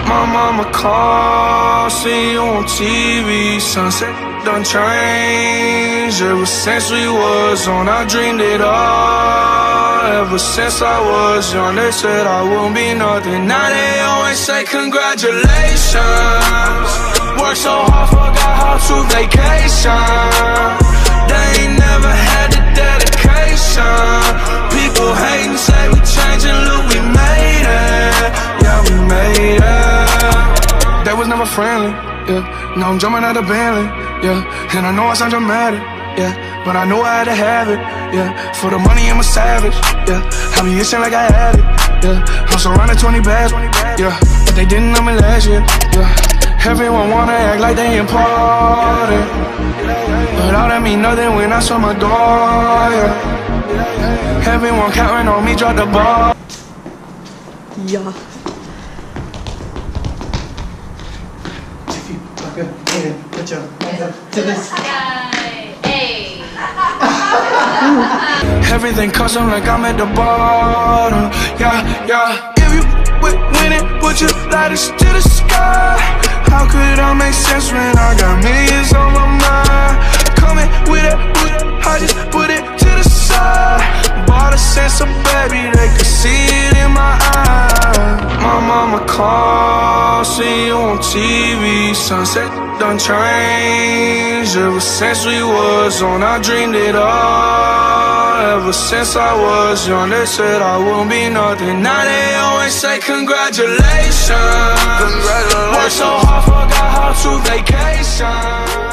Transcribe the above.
My mama called, see you on TV. Sunset done changed. Ever since we was on, I dreamed it all. Ever since I was young, they said I wouldn't be nothing. Now they always say congratulations. Worked so hard, forgot how to vacation. They ain't never had the dedication. People hating, say we changing, look, we made it. Yeah, we made it. They was never friendly, yeah. Now I'm jumping out the Bentley, yeah. And I know I sound dramatic, yeah, but I know I had to have it, yeah. For the money, I'm a savage, yeah. I be itching like I had it, yeah. I'm surrounded 20 bags, yeah. But they didn't know me last year, yeah. Everyone wanna act like they important, but all that mean nothing when I saw my door, yeah. Everyone counting on me, drop the ball. Ja. Everything custom like I'm at the bottom, yeah, yeah. If you win it, put your lighters to the sky. How could I make sense when I got millions on my mind? Coming with it, I just put it to the side. Bought a sense of baby, they could see it in my eyes. My mama called, see you on TV. Sunset done changed. Ever since we was on, I dreamed it all. Ever since I was young, they said I wouldn't be nothing. Now they always say congratulations. Worked so hard, forgot how to vacation.